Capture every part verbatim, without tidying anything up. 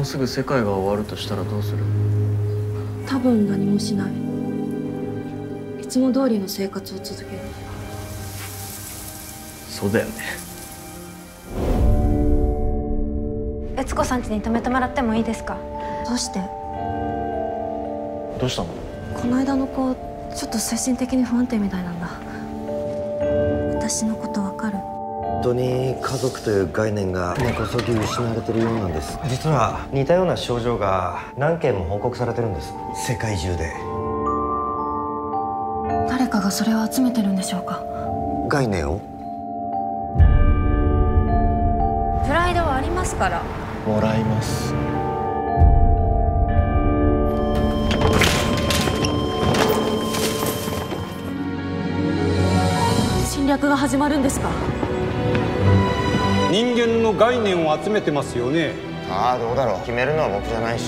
うすぐ世界が終わるとしたらどうする？ 多分何もしない。いつも通りの生活を続ける。 そうだよね。 悦子さん家に泊めてもらってもいいですか？ どうして？ どうしたの？ この間の子ちょっと精神的に不安定みたいなんだ。私のことわかる？ 本当に家族という概念が根こそぎ失われてるようなんです。実は似たような症状が何件も報告されてるんです、世界中で。 誰かがそれを集めてるんでしょうか？ 概念を？ プライドはありますから。 もらいます。 侵略が始まるんですか？ 人間の概念を集めてますよね。 ああ、どうだろう。決めるのは僕じゃないし。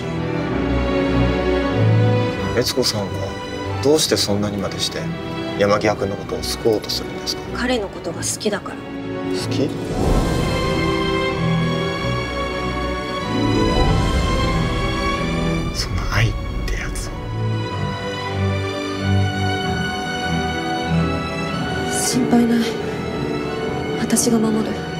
悦子さんはどうしてそんなにまでして山際君のことを救おうとするんですか？ 彼のことが好きだから。 好き？その愛ってやつ。 心配ない。私が守る。